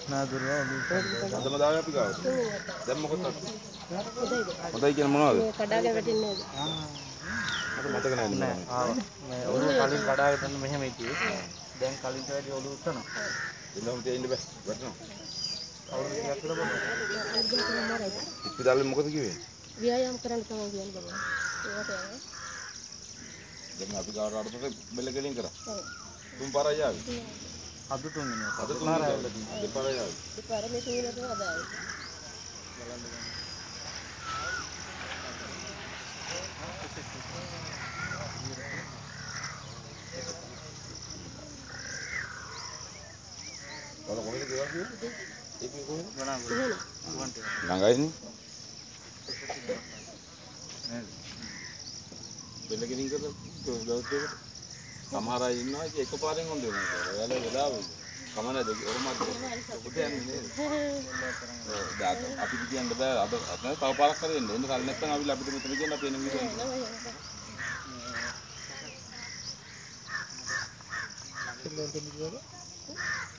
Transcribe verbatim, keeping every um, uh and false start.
නාදුරා අදම දාලා අපි ගාවට. දැන් මොකද? හොඳයි කියන මොනවද? මේ කඩාගෙන වැටෙන්නේ නේද? මට මතක නැහැ නෑ ආවා මේ ඔළුව කලින් කඩාගෙන මෙහෙම හිටියේ දැන් කලින් වැඩි ඔළුව උස්සනවා එන්නම තේින්න බෑ වැටෙනවා අවුරුදු ටිකක් විතර බලන්න ඉස්පිතාලේ මොකද කිව්වේ ව්‍යායාම කරන්න තමයි කියන්නේ බබා ඒකට යනවා දැන් අපි ගාවට ආවොත් බෙල්ල කෙලින් කරා ඔව් තුන් පාරයි ආවේ අද තුන් වෙනවා අද තුන් පාරයි දෙපාරයි ආවේ දෙපාර මේ තුනට අදායි බලන්න ඔයාලා කොහෙද ගෙවල් කිව්වේ ඒකේ කොහෙද ගණන් ගුවන්ට ළඟයිනේ නේද බෙල්ල කෙලින් කරලා ගවස් දෙකට සමහර අය ඉන්නවා ඒක එකපාරෙන් හොඳ වෙනවා කියලා. ඔයාලා වෙලාවෙ කමනද ඔරමත් ඔබට යන්නේ නේද? ඔව් දාත අපි කියන්න බෑ අද අද තව පාරක් කරේ එන්න. එන්න කල් නැත්නම් අපි අපිට මෙතන කියන්න අපි එන විදිහ. ළඟට